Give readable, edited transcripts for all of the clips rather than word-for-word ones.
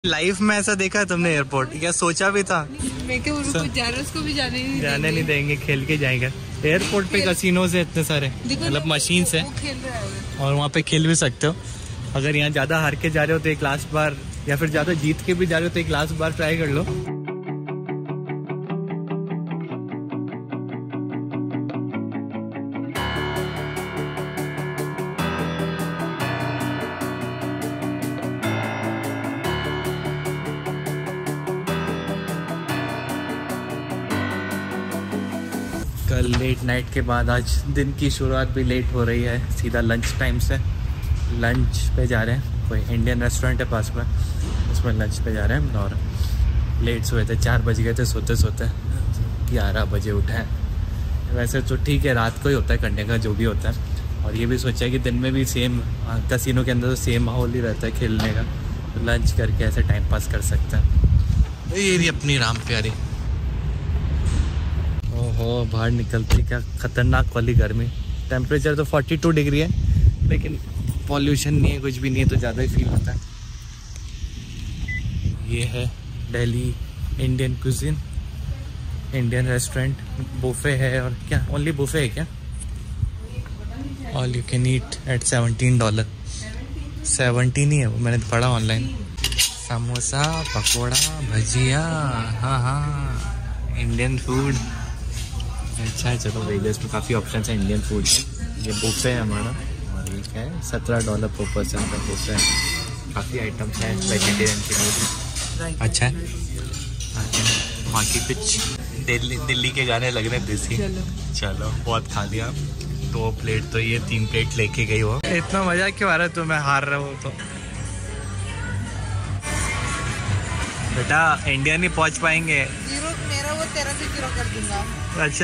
Life में ऐसा देखा है तुमने एयरपोर्ट? क्या सोचा भी था? उसको भी जाने नहीं देंगे, खेल के जाएंगे। एयरपोर्ट पे कैसीनोज है इतने सारे, मतलब मशीन है, और वहाँ पे खेल भी सकते हो। अगर यहाँ ज्यादा हार के जा रहे हो तो एक लास्ट बार, या फिर ज्यादा जीत के भी जा रहे हो तो एक लास्ट बार ट्राई कर लो। कल लेट नाइट के बाद आज दिन की शुरुआत भी लेट हो रही है, सीधा लंच टाइम से लंच पे जा रहे हैं। कोई इंडियन रेस्टोरेंट है पास में, उसमें लंच पे जा रहे हैं। और लेट सोए थे, 4 बज गए थे सोते सोते, 11 बजे उठे हैं। वैसे तो ठीक है, रात को ही होता है करने का जो भी होता है। और ये भी सोचा है कि दिन में भी सेम कैसीनो के अंदर तो सेम माहौल ही रहता है खेलने का, तो लंच करके ऐसे टाइम पास कर सकते हैं। ये रही अपनी राम प्यारी। ओहो, बाहर निकलती क्या खतरनाक वाली गर्मी। टेम्परेचर तो 42 डिग्री है, लेकिन पॉल्यूशन नहीं है, कुछ भी नहीं है, तो ज़्यादा ही फील होता है। ये है Delhi Indian cuisine, Indian restaurant. Buffet है, और क्या ओनली बुफे है क्या? All you can eat at $17। 17 ही है वो, मैंने पढ़ा ऑनलाइन। समोसा, पकोड़ा, भजिया, हाँ इंडियन फूड अच्छा है। चलो वेगस में काफ़ी ऑप्शन है इंडियन फूड के। ये बुफे है हमारा, और ये क्या है $17 पर पर्सन का बुफे है। काफ़ी आइटम्स हैं वेजिटेरियन के लिए, अच्छा है। बाकी कुछ दिल्ली के गाने लग रहे हैं देसी। चलो बहुत खा लिया, 2 प्लेट तो ये 3 प्लेट लेके गई हो। इतना मजा क्यों आ रहा है? तो मैं हार रहा हूँ तो बेटा इंडिया नहीं पहुँच पाएंगे। मेरा वो 13 से 0 कर दूंगा। अच्छा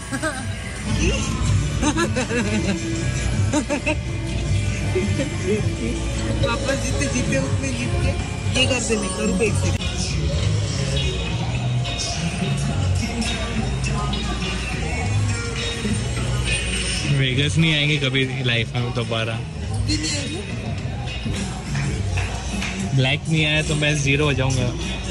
वापस जीते जीते उसमें जीत के ये कर देने करूँ पैसे। वेगस नहीं आएंगे कभी लाइफ में दोबारा। ब्लैक नहीं आया तो मैं 0 हो जाऊंगा।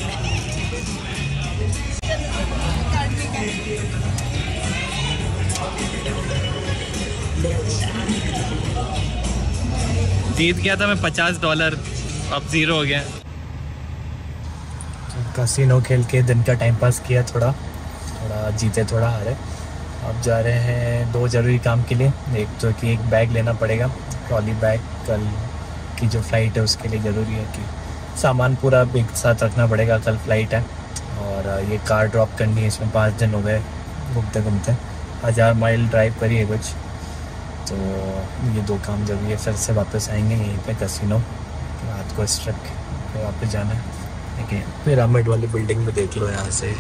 जीत गया था मैं $50, अब 0 हो गया। कैसीनो खेल के दिन का टाइम पास किया, थोड़ा जीते थोड़ा हारे। अब जा रहे हैं 2 ज़रूरी काम के लिए। एक तो कि एक बैग लेना पड़ेगा, ट्रॉली बैग। कल की जो फ़्लाइट है उसके लिए ज़रूरी है कि सामान पूरा एक साथ रखना पड़ेगा, कल फ़्लाइट है। और ये कार ड्रॉप करनी है, इसमें 5 दिन हो गए घूमते घूमते, 1000 माइल ड्राइव करी है कुछ। तो ये 2 काम जरूरी है। फिर से वापस आएंगे यहीं पे कैसीनो, रात को स्ट्रक पे वापस जाना है। देखिए पिरामिड वाली बिल्डिंग में देख लो यहाँ से।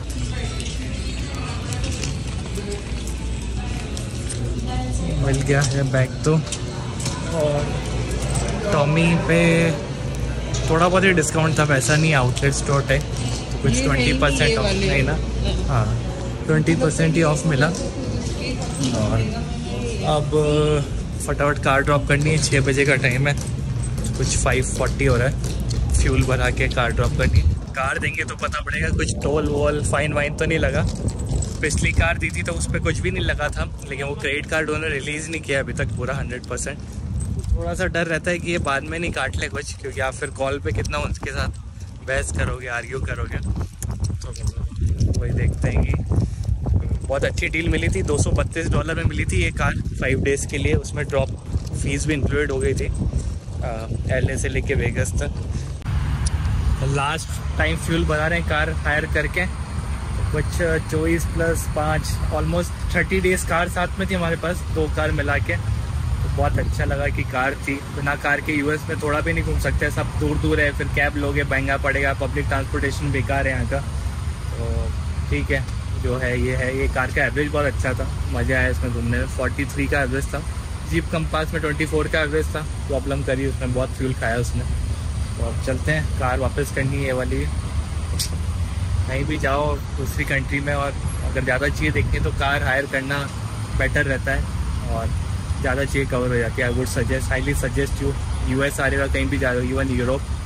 मिल गया है बैग तो। और टॉमी पे थोड़ा बहुत ही डिस्काउंट था, पैसा नहीं, आउटलेट स्टोर है तो कुछ 20% ऑफ नहीं ना। हाँ 20% ही ऑफ मिला। और अब फटाफट कार ड्रॉप करनी है, 6 बजे का टाइम है, कुछ 5:40 हो रहा है। फ्यूल भरा के कार ड्रॉप करनी है। कार देंगे तो पता पड़ेगा कुछ टोल वोल फाइन वाइन तो नहीं लगा। पिछली कार दी थी तो उस पर कुछ भी नहीं लगा था, लेकिन वो क्रेडिट कार्ड उन्होंने रिलीज़ नहीं किया अभी तक पूरा 100%। थोड़ा सा डर रहता है कि ये बाद में नहीं काट ले कुछ, क्योंकि आप फिर कॉल पे कितना उनके साथ बहस करोगे, आर्ग्यू करोगे। तो वही देखते हैं कि बहुत अच्छी डील मिली थी, $232 में मिली थी ये कार 5 डेज़ के लिए। उसमें ड्रॉप फीस भी इंक्लूडेड हो गई थी, LA से लेके वेगस तक। लास्ट टाइम फ्यूल भरा रहे हैं कार हायर करके, कुछ 24 + 5 ऑलमोस्ट 30 डेज़ कार साथ में थी हमारे पास, 2 कार मिला के। तो बहुत अच्छा लगा कि कार थी। बिना कार के US में थोड़ा भी नहीं घूम सकते, सब दूर दूर है, फिर कैब लोगे महंगा पड़ेगा, पब्लिक ट्रांसपोर्टेशन बेकार है यहाँ का। तो ठीक है जो है ये है। ये कार का एवरेज बहुत अच्छा था, मज़ा आया इसमें घूमने में। 43 का एवरेज था। जीप कंपास में 24 का एवरेज था। प्रॉब्लम करी उसमें, बहुत फ्यूल खाया उसने। तो अब चलते हैं, कार वापस करनी है वाली। कहीं भी जाओ दूसरी कंट्री में, और अगर ज़्यादा चीज़ें देखनी है तो कार हायर करना बेटर रहता है, और ज़्यादा चीज़ें कवर हो जाती है। I would suggest, highly suggest you US आ रहे हो, कहीं भी जा रहे हो, even Europe,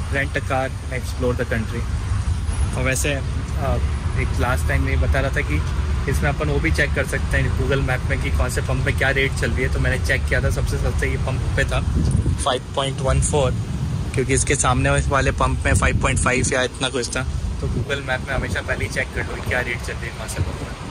rent a car, explore the country. और वैसे एक लास्ट टाइम नहीं बता रहा था कि इसमें अपन वो भी चेक कर सकते हैं गूगल मैप में कि कौन से पंप पे क्या रेट चल रही है। तो मैंने चेक किया था, सबसे सस्ता ये पंप पे था 5.14, क्योंकि इसके सामने वाले पंप में 5.5 या इतना कुछ था। तो गूगल मैप में हमेशा पहले ही चेक कर लो क्या रेट चल रही है वहाँ से पंप पर।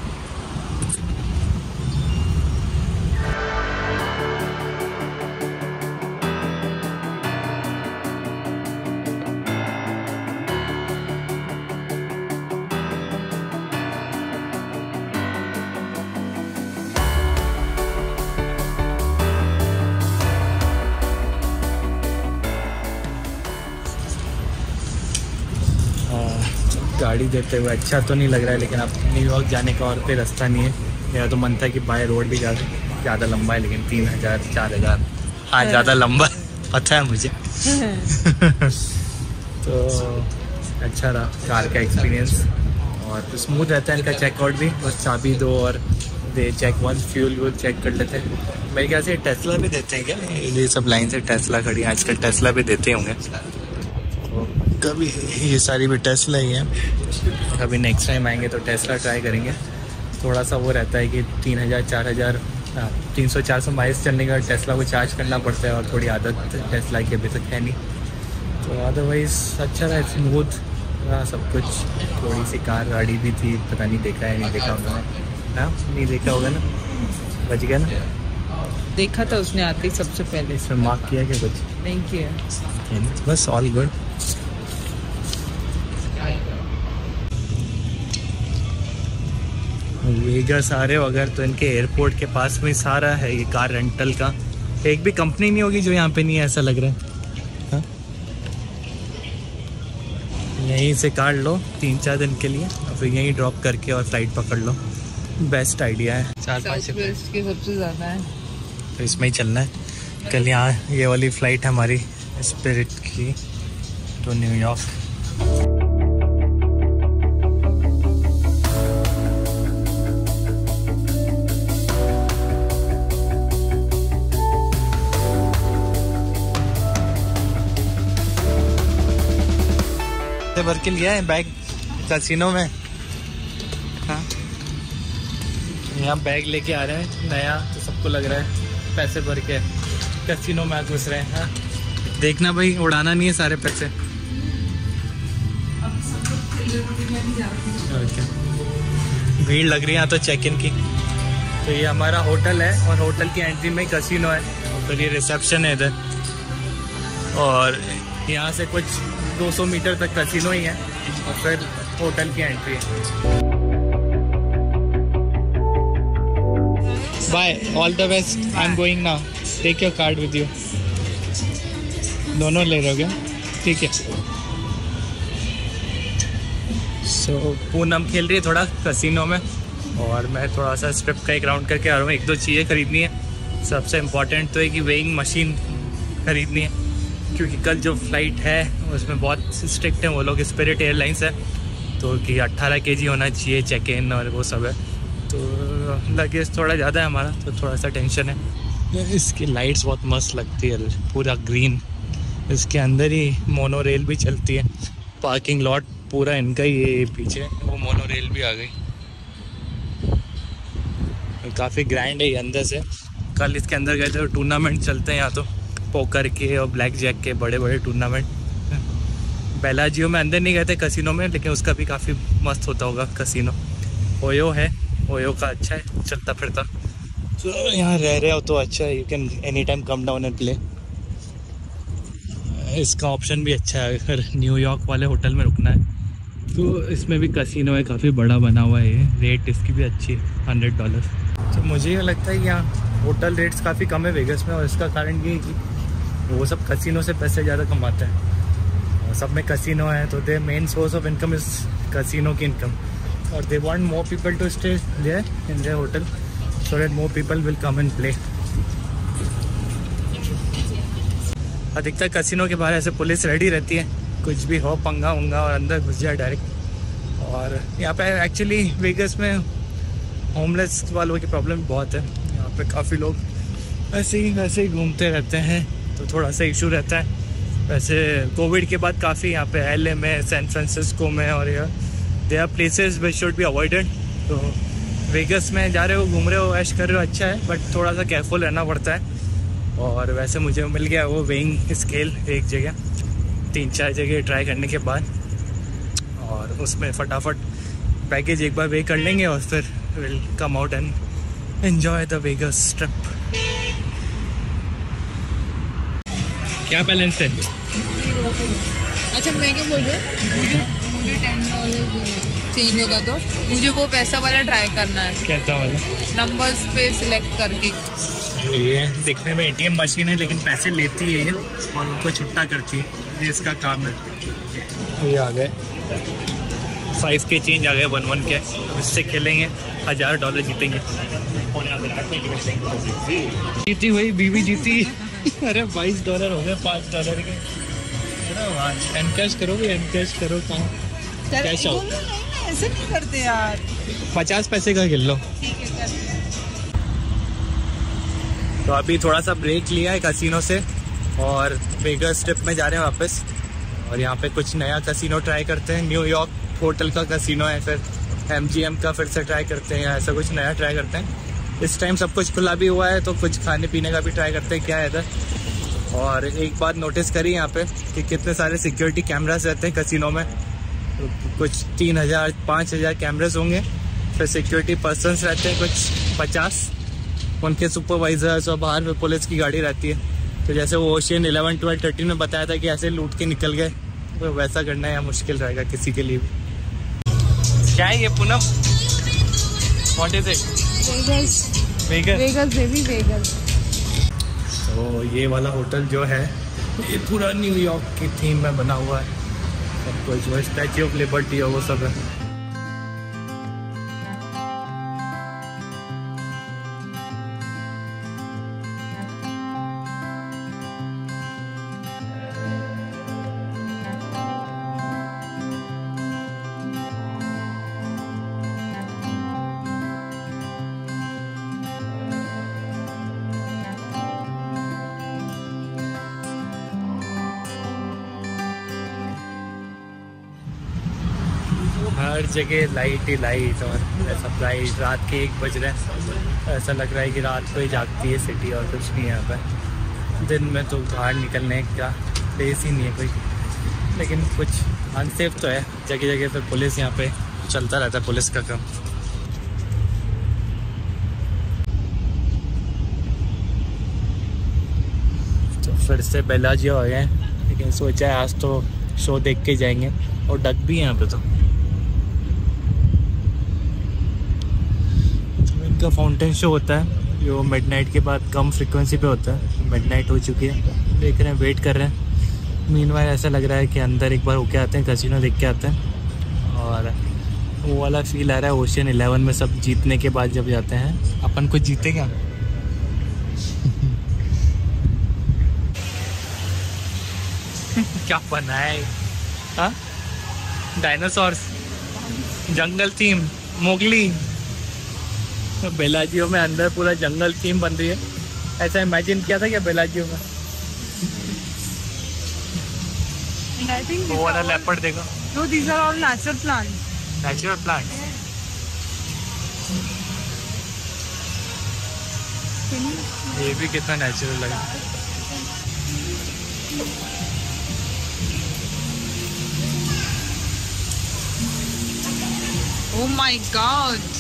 गाड़ी देते हुए अच्छा तो नहीं लग रहा है, लेकिन अब न्यूयॉर्क जाने का और कोई रास्ता नहीं है। मेरा तो मन था कि बाय रोड भी ज़्यादा लंबा है, लेकिन 3000 4000 हाँ ज़्यादा लंबा पता है मुझे। तो अच्छा रहा कार का एक्सपीरियंस, और स्मूथ रहता है इनका चेकआउट भी। बस चाबी दो और दे चेक वन, फ्यूल चेक कर लेते हैं। मेरे ख्याल से टेस्ला भी देते हैं क्या? ये सब लाइन से टेस्ला खड़ी है आजकल, टेस्ला भी देते होंगे। कभी ये सारी भी टेस्ला ही है, कभी नेक्स्ट टाइम आएंगे तो टेस्ला ट्राई करेंगे। थोड़ा सा वो रहता है कि 3000 4000 300-400 माइल्स चलने का टेस्ला को चार्ज करना पड़ता है, और थोड़ी आदत टेस्ला की अभी तक है नहीं। तो अदरवाइज़ अच्छा रहा, स्मूथ रहा सब कुछ। थोड़ी सी कार गाड़ी भी थी, पता नहीं देखा है नहीं देखा होगा ना, हाँ नहीं देखा होगा ना, बच गया ना? देखा था उसने आते ही सबसे पहले। इसमें मार्क किया क्या? कुछ नहीं किया, बस ऑल गुड। वेगास आ रहे हो अगर तो इनके एयरपोर्ट के पास में सारा है ये कार रेंटल का। एक भी कंपनी नहीं होगी जो यहाँ पे नहीं है, ऐसा लग रहा है। हाँ? यहीं से कार लो 3-4 दिन के लिए, और फिर यहीं ड्रॉप करके और फ्लाइट पकड़ लो। बेस्ट आइडिया है। 4-5 के सबसे ज़्यादा है, तो इसमें ही चलना है। कल यहाँ ये वाली फ़्लाइट हमारी स्पिरिट की टू न्यूयॉर्क। भर के लिया है बैग कैसीनो में। हाँ यहाँ बैग लेके आ रहे हैं नया, तो सबको लग रहा है पैसे भर के कैसीनो में घुस रहे हैं। हाँ देखना भाई, उड़ाना नहीं है सारे पैसे। भीड़ लग रही है यहाँ तो चेक इन की। तो ये हमारा होटल है, और होटल की एंट्री में कैसीनो है, तो ये रिसेप्शन है इधर। और यहाँ से कुछ 200 मीटर तक कैसीनो ही है, और फिर होटल की एंट्री है। Bye, all the best, I am going now, take your card with you. दोनों ले रहे हो क्या? ठीक है। सो पूनम खेल रही है थोड़ा कैसीनो में, और मैं थोड़ा सा स्ट्रिप का एक राउंड करके आ रहा हूँ। 1-2 चीज़ें खरीदनी है। सबसे इम्पोर्टेंट तो है कि वेइंग मशीन खरीदनी है, क्योंकि कल जो फ़्लाइट है उसमें बहुत स्ट्रिक्ट है वो लोग, स्पिरिट एयरलाइंस है, तो कि 18 kg होना चाहिए चेक इन और वो सब है। तो लगेज थोड़ा ज़्यादा है हमारा, तो थोड़ा सा टेंशन है। इसकी लाइट्स बहुत मस्त लगती है, पूरा ग्रीन। इसके अंदर ही मोनो रेल भी चलती है। पार्किंग लॉट पूरा इनका ही है, पीछे वो मोनो रेल भी आ गई। काफ़ी ग्रैंड है ये अंदर से। कल इसके अंदर गए थे, टूर्नामेंट चलते हैं यहाँ तो, पोकर के और ब्लैक जैक के बड़े बड़े टूर्नामेंट। बेलाजियो में अंदर नहीं गए थे कैसीनो में, लेकिन उसका भी काफ़ी मस्त होता होगा कैसीनो। ओयो है, ओयो का अच्छा है, चलता फिरता। तो यहाँ रह रहे हो तो अच्छा है, you can any time come down and play. इसका ऑप्शन भी अच्छा है, अगर न्यूयॉर्क वाले होटल में रुकना है तो इसमें भी कैसीनो है, काफ़ी बड़ा बना हुआ है। रेट इसकी भी अच्छी है, $100। तो मुझे ये लगता है कि यहाँ होटल रेट्स काफ़ी कम है वेगस में, और इसका कारण ये है कि वो सब कैसीनो से पैसे ज़्यादा कमाते हैं, और सब में कैसीनो है, तो they main source of income is casino की इनकम। और they want more people to stay there in their hotel, so that more people will come and play. अधिकतर कैसीनो के बाहर ऐसे पुलिस रेडी रहती है, कुछ भी हो पंगा उंगा और अंदर घुस जाए डायरेक्ट। और यहाँ पे एक्चुअली वेगस में होमलेस वालों की प्रॉब्लम बहुत है। यहाँ पे काफ़ी लोग ऐसे ही घूमते रहते हैं, तो थोड़ा सा इशू रहता है। वैसे कोविड के बाद काफ़ी यहाँ पे LA में, सैन फ्रांसिस्को में और ये they are places which should be avoided. तो वेगस में जा रहे हो, घूम रहे हो, ऐश कर रहे हो, अच्छा है, बट थोड़ा सा केयरफुल रहना पड़ता है। और वैसे मुझे मिल गया वो वेइंग स्केल एक जगह, 3-4 जगह ट्राई करने के बाद, और उसमें फटाफट पैकेज एक बार वे कर लेंगे और फिर will come out and enjoy the Vegas trip. क्या बैलेंस है? अच्छा मैं क्या बोल रही हूँ, मुझे $10 चेंज होगा तो मुझे वो पैसा वाला ट्राई करना है। कैसा वाला? नंबर्स पे सिलेक्ट करके। ये दिखने में ATM मशीन है लेकिन पैसे लेती है ये और उनको छुट्टा करती है, ये इसका काम है। ये आ गए 5 के चेंज आ गए 1 के, इससे खेलेंगे, $1000 जीतेंगे। जीती हुई बीवी जीती। अरे $22 हो गए $5 के। एनकैश करोगे? एनकैश करो, कहाँ कैश आउट? ऐसे नहीं करते यार। 50 पैसे का खेल लो। तो अभी थोड़ा सा ब्रेक लिया है कसिनो से और वेगस ट्रिप में जा रहे हैं वापस। और यहाँ पे कुछ नया कसिनो ट्राई करते हैं, न्यूयॉर्क होटल का कसिनो है, फिर MGM का फिर से ट्राई करते हैं, या ऐसा कुछ नया ट्राई करते हैं। इस टाइम सब कुछ खुला भी हुआ है तो कुछ खाने पीने का भी ट्राई करते हैं क्या है इधर। और एक बात नोटिस करी यहाँ पे कि कितने सारे सिक्योरिटी कैमरास रहते हैं कसिनो में, कुछ 3000-5000 कैमरास होंगे, फिर सिक्योरिटी पर्सन्स रहते हैं कुछ 50, उनके सुपरवाइजर्स और बाहर में पुलिस की गाड़ी रहती है। तो जैसे वो ओशियन 11, 12, 13 में बताया था कि ऐसे लूट के निकल गए, तो वैसा करना या मुश्किल रहेगा किसी के लिए भी। क्या है ये Poonam? What is it? Vegas baby Vegas. तो ये वाला होटल जो है ये पूरा न्यूयॉर्क की थीम में बना हुआ है, सब कुछ वो स्टैच्यू ऑफ लिबर्टी और वो सब है। हर जगह लाइट ही लाइट और ऐसा ब्राइट। रात के 1 बज रहे हैं, ऐसा लग रहा है कि रात को ही जागती है सिटी और कुछ नहीं है यहाँ पर। दिन में तो बाहर निकलने का प्लेस ही नहीं है कोई, लेकिन कुछ अनसेफ तो है जगह जगह पे। पुलिस यहाँ पे चलता रहता है, पुलिस का काम। तो फिर से बेलाजियो आ गए, लेकिन सोचा है आज तो शो देख के जाएंगे, और डक भी है यहाँ पे। तो का फाउंटेन शो होता है जो मिडनाइट के बाद कम फ्रीक्वेंसी पे होता है। मिडनाइट हो चुकी है, देख रहे हैं, वेट कर रहे हैं। मीनवाइल ऐसा लग रहा है कि अंदर एक बार होके आते हैं, कसिनो देख के आते हैं। और वो वाला फील आ रहा है ओशियन 11 में सब जीतने के बाद जब जाते हैं। अपन कुछ जीते क्या? क्या बना है? हाँ, dinosaurs, jungle theme, Mowgli. Bellagio में अंदर पूरा जंगल थीम बन रही है, ऐसा इमेजिन किया था क्या बेलाजियो में? वो वाला लेपर्ड देखो। No, these are all natural plants. Natural plant. ये भी कितना नेचुरल लगा। Oh my God.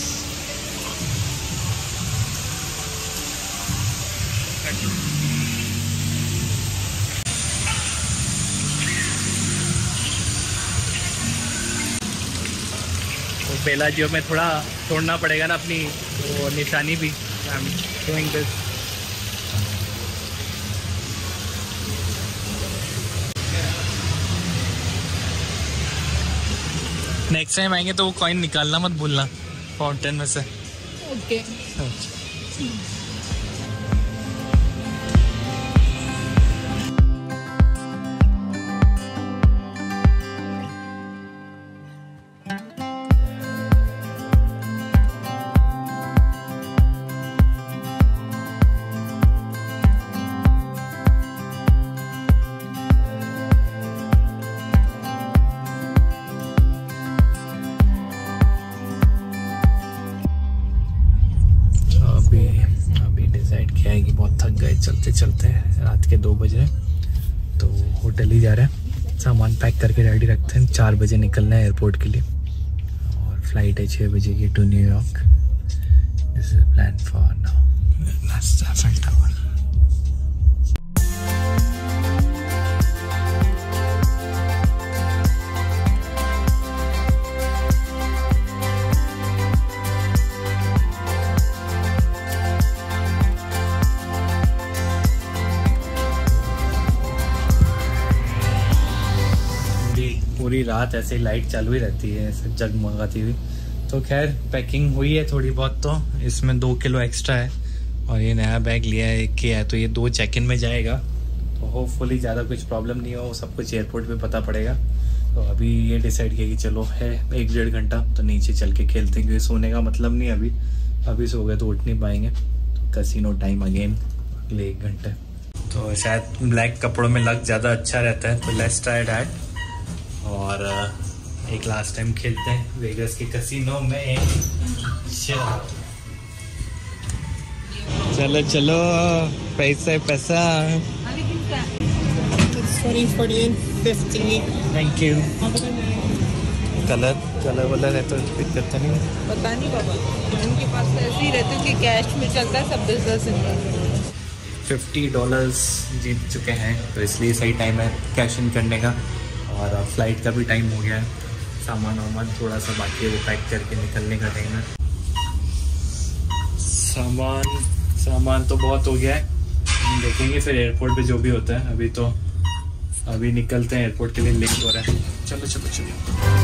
तो बेलाजियो में थोड़ा छोड़ना पड़ेगा ना अपनी वो निशानी भी। I am doing this. Next time आएंगे तो वो कॉइन निकालना मत भूलना फाउंटेन में से। ओके। चलते चलते रात के 2 बजे तो होटल ही जा रहे हैं। सामान पैक करके रेडी रखते हैं, 4 बजे निकलना है एयरपोर्ट के लिए और फ्लाइट है 6 बजे की to New York. This is plan for now. Eiffel tower. पूरी रात ऐसे ही लाइट चालू ही रहती है ऐसे जगमगाती हुई। तो खैर पैकिंग हुई है थोड़ी बहुत, तो इसमें 2 किलो एक्स्ट्रा है और ये नया बैग लिया है 1 के है, तो ये 2 चेक इन में जाएगा। तो होपफुली ज़्यादा कुछ प्रॉब्लम नहीं हो, सब कुछ एयरपोर्ट पे पता पड़ेगा। तो अभी ये डिसाइड किया कि चलो है 1-1.5 घंटा तो नीचे चल के खेलते हैं, क्योंकि सोने का मतलब नहीं अभी सो गए तो उठ नहीं पाएंगे। तो कैसीनो टाइम अगेन अगले 1 घंटे। तो शायद ब्लैक कपड़ों में लग ज़्यादा अच्छा रहता है, तो लेट्स ट्राई दैट। और एक लास्ट टाइम खेलते हैं वेगस के कैसीनो में। चलो चलो पैसा थैंक यू। कलर वाला है तो पिक करता नहीं, पता नहीं बाबा, उनके पास तो ऐसे ही रहते हैं कि कैश में चलता है सब 10-10 $50 जीत चुके हैं, तो इसलिए सही टाइम है कैश इन करने का। और फ्लाइट का भी टाइम हो गया है, सामान थोड़ा सा बाकी है वो पैक करके निकलने का टाइम है। सामान तो बहुत हो गया है, हम देखेंगे फिर एयरपोर्ट पे जो भी होता है। अभी निकलते हैं एयरपोर्ट के लिए, लेट हो रहा है। चलो चलो चलो।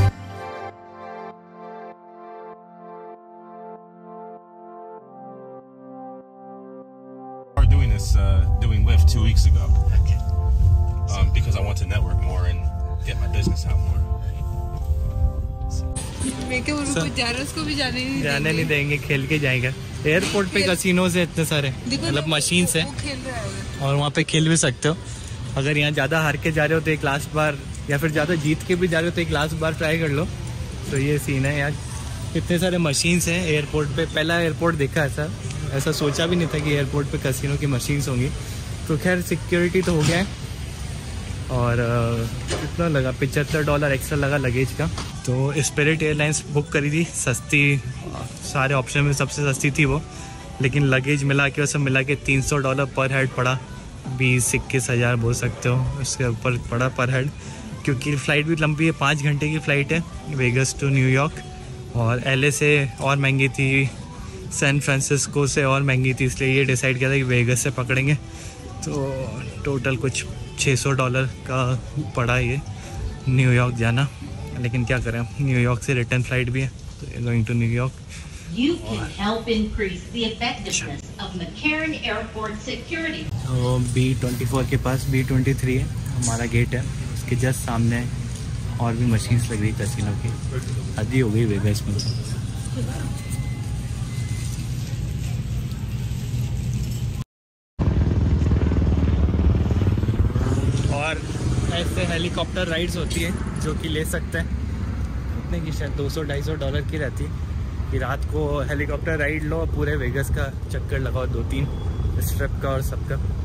Doing Lyft 2 weeks ago. Okay. Because I want to network more and get my business out more. मैं क्या उनको जा रहा, उसको भी जाने नहीं देंगे, खेल के जाएगा। एयरपोर्ट पे कैसीनो से इतने सारे मतलब मशीन है और वहाँ पे खेल भी सकते हो। अगर यहाँ ज़्यादा हार के जा रहे हो तो एक लास्ट बार, या फिर ज़्यादा जीत के भी जा रहे हो तो एक लास्ट बार ट्राई कर लो। तो ये सीन है यार, इतने सारे मशीन्स हैं एयरपोर्ट पे। पहला एयरपोर्ट देखा ऐसा सोचा भी नहीं था कि एयरपोर्ट पे कैसीनो की मशीन्स होंगी। तो खैर सिक्योरिटी तो हो गया है। और कितना लगा, $75 एक्स्ट्रा लगा लगेज का। तो स्पिरिट एयरलाइंस बुक करी थी, सस्ती, सारे ऑप्शन में सबसे सस्ती थी वो, लेकिन लगेज मिला के सब मिला के $300 पर हेड पड़ा। 20-21 हज़ार बोल सकते हो, उसके ऊपर पड़ा पर हेड। क्योंकि फ़्लाइट भी लंबी है, 5 घंटे की फ़्लाइट है वेगस टू न्यूयॉर्क। और LA से और महंगी थी, सैन फ्रांसिस्को से और महंगी थी, इसलिए ये डिसाइड किया था कि वेगस से पकड़ेंगे। तो टोटल कुछ $600 का पड़ा ये न्यूयॉर्क जाना। लेकिन क्या करें, न्यूयॉर्क से रिटर्न फ्लाइट भी है, तो going to New York. You can help increase the effectiveness of McCarran Airport security. तो B24 के पास B23 है हमारा गेट है, उसके जस्ट सामने और भी मशीन्स लग रही कैसीनो की। आधी हो गई वेगस में। और ऐसे हेलीकॉप्टर राइड्स होती है जो कि ले सकते हैं, इतने की शायद $200-250 की रहती है कि रात को हेलीकॉप्टर राइड लो, पूरे वेगस का चक्कर लगाओ, 2-3 स्ट्रिप का और सबका।